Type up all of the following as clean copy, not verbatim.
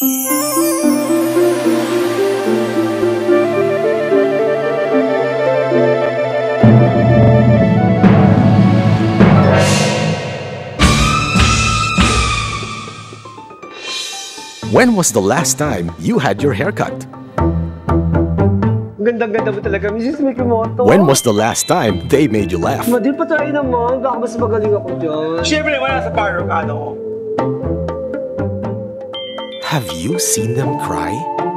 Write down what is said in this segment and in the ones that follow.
When was the last time you had your haircut? Ganda-ganda mo talaga, Mrs. Mikimoto. When was the last time they made you laugh? Di pa tayo naman. Baka mas magaling ako dyan. Siyempre, wala sa parlor ka, no? Have you seen them cry?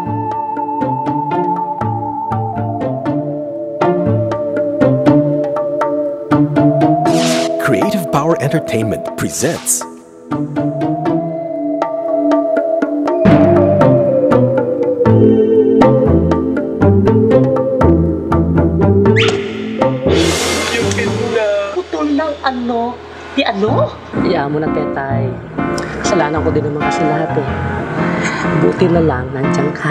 Creative Power Entertainment presents Di ano? Iyaan mo na, Tetay. Kasalanan ko din naman kasi lahat eh. Buti na lang, nandiyan ka.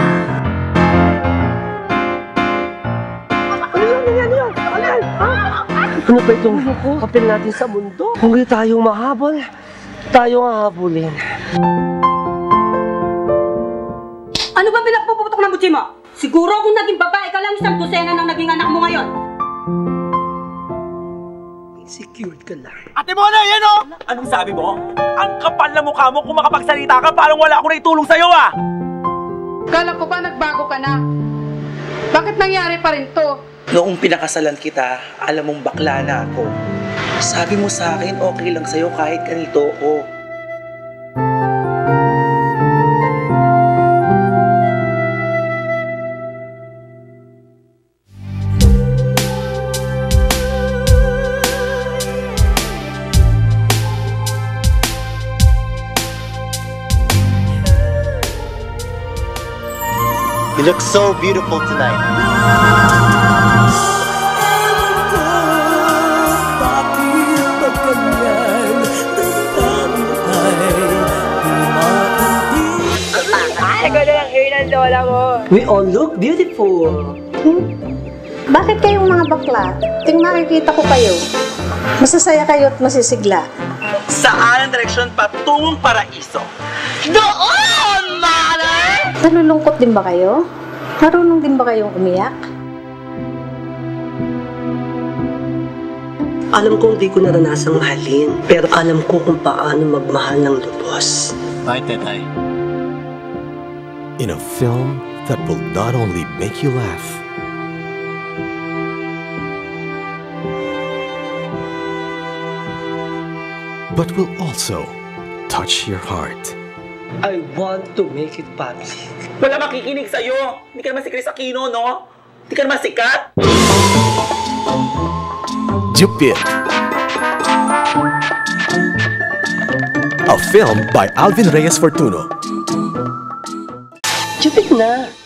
Ano ba itong papel natin sa mundo? Kung hindi tayong mahabol, tayong hahabulin. Ano ba pinagpuputok ng butsi mo? Siguro kung naging babae ka lang, isang dosena nang naging anak mo ngayon. Secured ka lang. Ate Mona, yan o! Anong sabi mo? Ang kapal na mukha mo kung makapagsalita ka, parang wala ako na itulong sa'yo ah! Kala ko ba nagbago ka na? Bakit nangyari pa rin to? Noong pinakasalan kita, alam mong bakla na ako. Sabi mo sa akin, okay lang sa'yo kahit ganito ako. You look so beautiful tonight. Ay, ganda ang hair ng lola mo. We all look beautiful. Bakit kayong mga bakla? Ting makikita ko kayo. Masasaya kayo at masisigla. Saan ang direksyon patungong paraiso? Doon, mother! Nalulungkot din ba kayo? Marunong din ba kayong umiyak? Alam kong di ko naranasang mahalin, pero alam ko kung paano magmahal ng lubos. Bye, Tetay. In a film that will not only make you laugh, but will also touch your heart. I want to make it public. Wala makikinig sa'yo! Hindi ka naman si Chris Aquino, no? Hindi ka naman sikat! JUPIT, a film by Alvin Reyes Fortuno. JUPIT na!